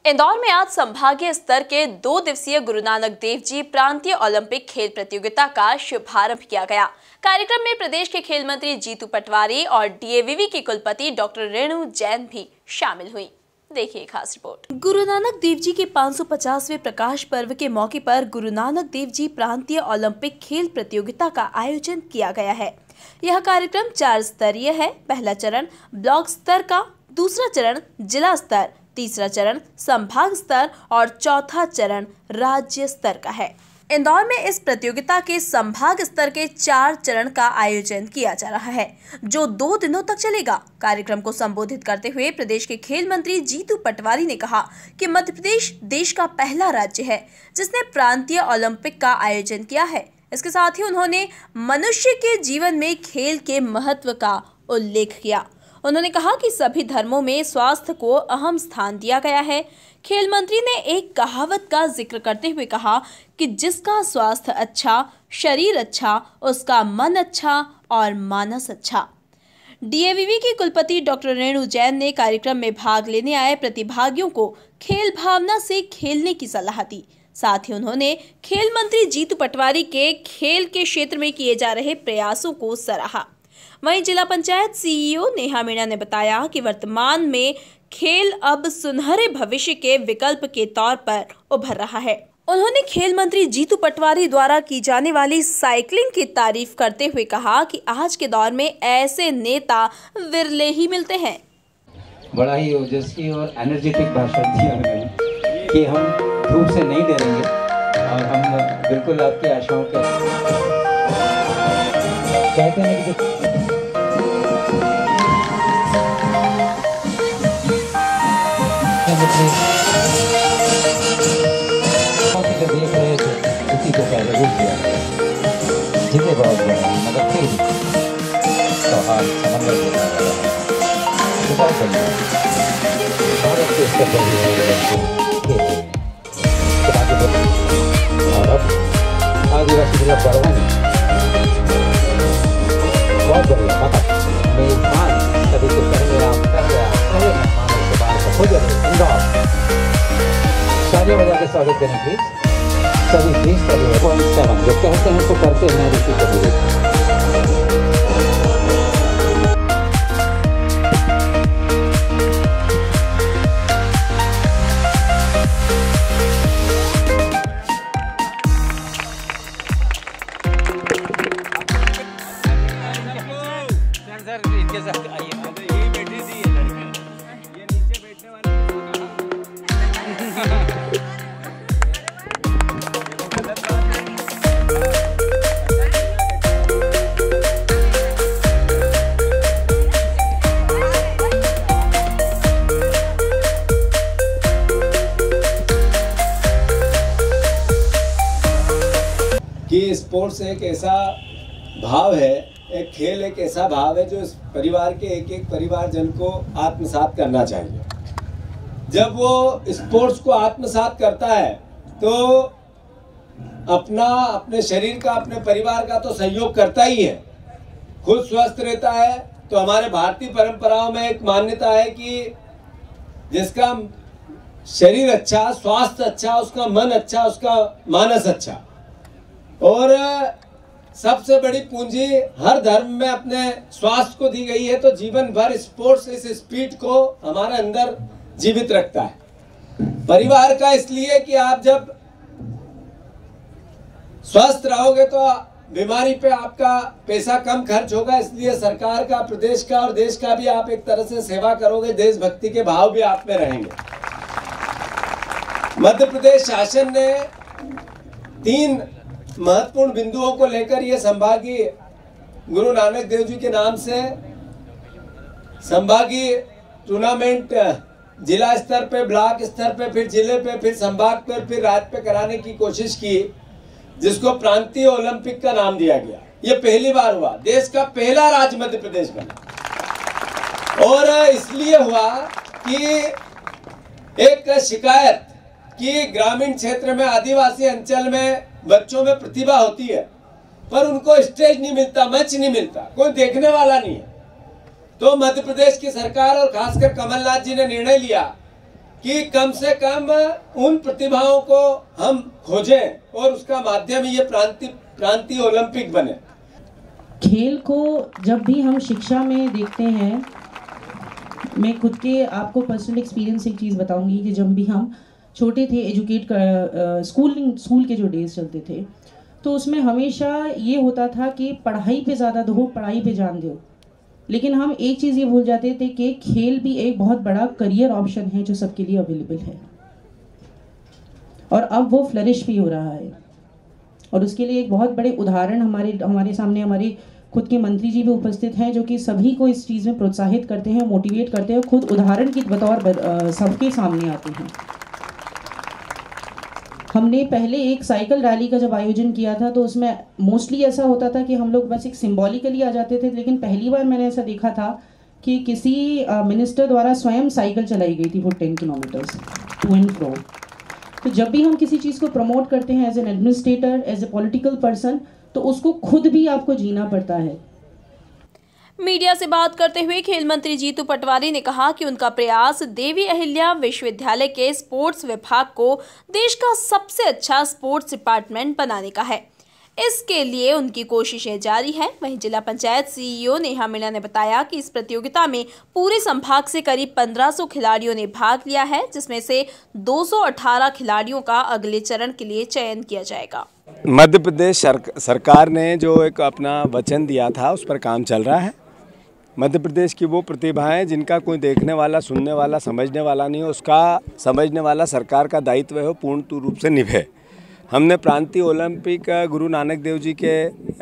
इंदौर में आज संभागीय स्तर के 2 दिवसीय गुरु नानक देव जी प्रांतीय ओलंपिक खेल प्रतियोगिता का शुभारंभ किया गया। कार्यक्रम में प्रदेश के खेल मंत्री जीतू पटवारी और डीएवीवी की कुलपति डॉक्टर रेणु जैन भी शामिल हुई। देखिए खास रिपोर्ट। गुरु नानक देव जी के 550वें प्रकाश पर्व के मौके पर गुरु नानक देव जी प्रांतीय ओलंपिक खेल प्रतियोगिता का आयोजन किया गया है। यह कार्यक्रम 4 स्तरीय है। पहला चरण ब्लॉक स्तर का, दूसरा चरण जिला स्तर, तीसरा चरण संभाग स्तर और चौथा चरण राज्य स्तर का है। इंदौर में इस प्रतियोगिता के संभाग स्तर के 4 चरण का आयोजन किया जा रहा है, जो 2 दिनों तक चलेगा। कार्यक्रम को संबोधित करते हुए प्रदेश के खेल मंत्री जीतू पटवारी ने कहा कि मध्य प्रदेश देश का पहला राज्य है जिसने प्रांतीय ओलंपिक का आयोजन किया है। इसके साथ ही उन्होंने मनुष्य के जीवन में खेल के महत्व का उल्लेख किया। उन्होंने कहा कि सभी धर्मों में स्वास्थ्य को अहम स्थान दिया गया है। खेल मंत्री ने एक कहावत का जिक्र करते हुए कहा कि जिसका स्वास्थ्य अच्छा, शरीर अच्छा, उसका मन अच्छा और मानस अच्छा। डीएवीवी की कुलपति डॉक्टर रेणु जैन ने कार्यक्रम में भाग लेने आए प्रतिभागियों को खेल भावना से खेलने की सलाह दी। साथ ही उन्होंने खेल मंत्री जीतू पटवारी के खेल के क्षेत्र में किए जा रहे प्रयासों को सराहा। वहीं जिला पंचायत सीईओ नेहा मीणा ने बताया कि वर्तमान में खेल अब सुनहरे भविष्य के विकल्प के तौर पर उभर रहा है। उन्होंने खेल मंत्री जीतू पटवारी द्वारा की जाने वाली साइकिलिंग की तारीफ करते हुए कहा कि आज के दौर में ऐसे नेता विरले ही मिलते हैं। बड़ा ही ओजस्वी और एनर्जेटिक भाषण दिया उन्होंने कि हम धूप से नहीं डरेंगे और हम बिल्कुल आपकी आशाओं के कहते हैं कि देख रहे थे उसी को पहले रुक गया, जिसे बहुत बड़ा मगर फिर भी सौहार्द समन्वय बहुत बढ़िया भारत के स्तर पर और अब आदिवासी जिला परवानी बहुत बढ़िया मेजबान सभी के पहले आप कर रहे पहले मेहमानों के बाद हो जाए इंदौर तालियां बजा के स्वागत करें प्लीज सभी 30.7 जो कहते हैं तो करते हैं ऋषि कपूर। इनके साथ आइए ये बैठी थी ये नीचे बैठने वाले कि स्पोर्ट्स एक ऐसा भाव है, एक खेल एक ऐसा भाव है जो इस परिवार के एक परिवारजन को आत्मसात करना चाहिए। जब वो स्पोर्ट्स को आत्मसात करता है तो अपने शरीर का, अपने परिवार का तो सहयोग करता ही है, खुद स्वस्थ रहता है। तो हमारे भारतीय परंपराओं में एक मान्यता है कि जिसका शरीर अच्छा, स्वास्थ्य अच्छा, उसका मन अच्छा, उसका मानस अच्छा। और सबसे बड़ी पूंजी हर धर्म में अपने स्वास्थ्य को दी गई है। तो जीवन भर स्पोर्ट्स इस स्पिरिट को हमारे अंदर जीवित रखता है परिवार का, इसलिए कि आप जब स्वस्थ रहोगे तो बीमारी पे आपका पैसा कम खर्च होगा। इसलिए सरकार का, प्रदेश का और देश का भी आप एक तरह से सेवा करोगे, देशभक्ति के भाव भी आप में रहेंगे। मध्य प्रदेश शासन ने 3 महत्वपूर्ण बिंदुओं को लेकर ये संभागीय गुरु नानक देव जी के नाम से संभागीय टूर्नामेंट जिला स्तर पे, ब्लॉक स्तर पे, फिर जिले पे, फिर संभाग पे, फिर राज्य पे कराने की कोशिश की, जिसको प्रांतीय ओलंपिक का नाम दिया गया। ये पहली बार हुआ, देश का पहला राज्य मध्य प्रदेश बना। और इसलिए हुआ कि एक शिकायत कि ग्रामीण क्षेत्र में, आदिवासी अंचल में बच्चों में प्रतिभा होती है पर उनको स्टेज नहीं मिलता, मंच नहीं मिलता, कोई देखने वाला नहीं है। तो मध्य प्रदेश की सरकार और खासकर कमलनाथ जी ने निर्णय लिया कि कम से कम उन प्रतिभाओं को हम खोजें और उसका माध्यम ये प्रांतीय ओलंपिक बने। खेल को जब भी हम शिक्षा में देखते हैं, मैं खुद के आपको पर्सनल एक्सपीरियंस एक चीज़ बताऊंगी कि जब भी हम छोटे थे स्कूल के जो डेज चलते थे, तो उसमें हमेशा ये होता था कि पढ़ाई पे ज़्यादा दो, पढ़ाई पे जान दो। लेकिन हम एक चीज़ ये भूल जाते थे कि खेल भी एक बहुत बड़ा करियर ऑप्शन है जो सबके लिए अवेलेबल है, और अब वो फ्लरिश भी हो रहा है। और उसके लिए एक बहुत बड़े उदाहरण हमारे सामने हमारे खुद के मंत्री जी भी उपस्थित हैं, जो कि सभी को इस चीज़ में प्रोत्साहित करते हैं, मोटिवेट करते हैं, खुद उदाहरण की बतौर सबके सामने आते हैं। हमने पहले एक साइकिल रैली का जब आयोजन किया था, तो उसमें मोस्टली ऐसा होता था कि हम लोग बस एक सिंबॉलिकली आ जाते थे, लेकिन पहली बार मैंने ऐसा देखा था कि किसी मिनिस्टर द्वारा स्वयं साइकिल चलाई गई थी for 10 kilometres to and fro. तो जब भी हम किसी चीज़ को प्रमोट करते हैं as an administrator, as a political person, तो उसको खुद भी आपको जीना पड़ता है। मीडिया से बात करते हुए खेल मंत्री जीतू पटवारी ने कहा कि उनका प्रयास देवी अहिल्या विश्वविद्यालय के स्पोर्ट्स विभाग को देश का सबसे अच्छा स्पोर्ट्स डिपार्टमेंट बनाने का है। इसके लिए उनकी कोशिशें जारी हैं। वहीं जिला पंचायत सीईओ नेहा मीणा ने बताया कि इस प्रतियोगिता में पूरे संभाग से करीब 1500 खिलाड़ियों ने भाग लिया है, जिसमें से 218 खिलाड़ियों का अगले चरण के लिए चयन किया जाएगा। मध्य प्रदेश सरकार ने जो एक अपना वचन दिया था, उस पर काम चल रहा है। मध्य प्रदेश की वो प्रतिभाएं जिनका कोई देखने वाला, सुनने वाला, समझने वाला नहीं है, उसका समझने वाला सरकार का दायित्व है, वो पूर्ण रूप से निभे। हमने प्रांतीय ओलंपिक गुरु नानक देव जी के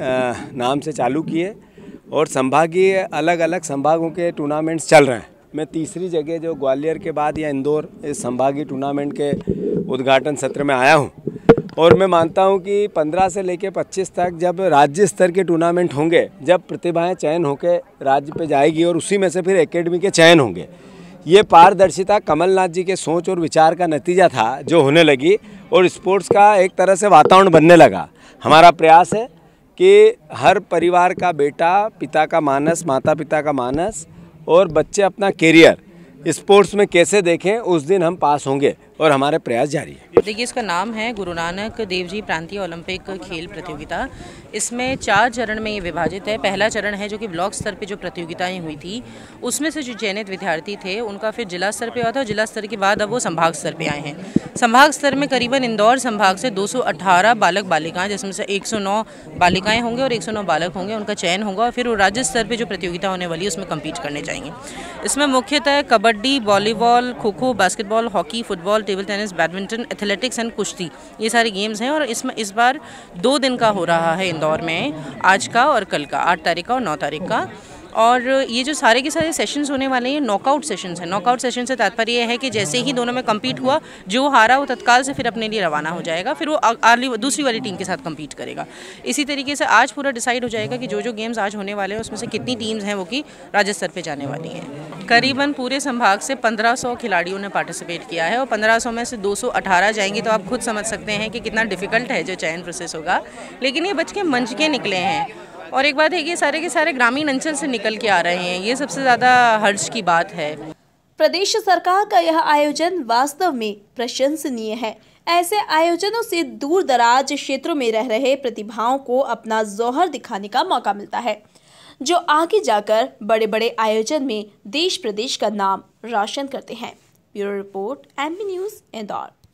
नाम से चालू किए, और संभागीय अलग अलग संभागों के टूर्नामेंट्स चल रहे हैं। मैं तीसरी जगह जो ग्वालियर के बाद या इंदौर इस संभागीय टूर्नामेंट के उद्घाटन सत्र में आया हूँ, और मैं मानता हूं कि 15 से लेकर 25 तक जब राज्य स्तर के टूर्नामेंट होंगे, जब प्रतिभाएं चयन होकर राज्य पे जाएगी और उसी में से फिर एकेडमी के चयन होंगे, ये पारदर्शिता कमलनाथ जी के सोच और विचार का नतीजा था जो होने लगी, और स्पोर्ट्स का एक तरह से वातावरण बनने लगा। हमारा प्रयास है कि हर परिवार का बेटा, पिता का मानस, माता पिता का मानस, और बच्चे अपना कैरियर स्पोर्ट्स में कैसे देखें, उस दिन हम पास होंगे, और हमारे प्रयास जारी है। देखिए, इसका नाम है गुरु नानक देव जी प्रांतीय ओलंपिक खेल प्रतियोगिता। इसमें 4 चरण में ये विभाजित है। पहला चरण है जो कि ब्लॉक स्तर पे जो प्रतियोगिताएं हुई थी, उसमें से जो चयनित विद्यार्थी थे उनका फिर जिला स्तर पे हुआ था। जिला स्तर के बाद अब वो संभाग स्तर पे आए हैं। संभाग स्तर में करीबन इंदौर संभाग से 218 बालक बालिकाएं, जिसमें से 109 बालिकाएं होंगे और 109 बालक होंगे, उनका चयन होगा, और फिर वो राज्य स्तर पर जो प्रतियोगिता होने वाली है उसमें कम्पीट करने जाएंगे। इसमें मुख्यतः kabaddi, volleyball, kho kho, basketball, hockey, football, table tennis, badminton, athletics and कुश्ती, ये सारे गेम्स हैं। और इसमें इस बार 2 दिन का हो रहा है इंदौर में, आज का और कल का, 8 तारीख का और 9 तारीख का। और ये जो सारे के सारे सेशंस होने वाले हैं, नॉकआउट सेशंस हैं। नॉकआउट सेशन से तात्पर्य यह है कि जैसे ही दोनों में कम्पीट हुआ, जो हारा वो तत्काल से फिर अपने लिए रवाना हो जाएगा, फिर वो दूसरी वाली टीम के साथ कम्पीट करेगा। इसी तरीके से आज पूरा डिसाइड हो जाएगा कि जो गेम्स आज होने वाले हैं उसमें से कितनी टीम्स हैं वो कि राज्य स्तर पर जाने वाली हैं। करीबन पूरे संभाग से 1500 खिलाड़ियों ने पार्टिसिपेट किया है, और 1500 में से 218 जाएंगे, तो आप खुद समझ सकते हैं कि कितना डिफिकल्ट है जो चयन प्रोसेस होगा। लेकिन ये बच के मंच के निकले हैं। और एक बात है कि सारे के सारे ग्रामीण अंचल से निकल के आ रहे हैं, ये सबसे ज़्यादा हर्ष की बात है। प्रदेश सरकार का यह आयोजन वास्तव में प्रशंसनीय है। ऐसे आयोजनों से दूर दराज क्षेत्रों में रह रहे प्रतिभाओं को अपना जौहर दिखाने का मौका मिलता है, जो आगे जाकर बड़े बड़े आयोजन में देश प्रदेश का नाम रोशन करते हैं। Bureau report, MB news, Indore.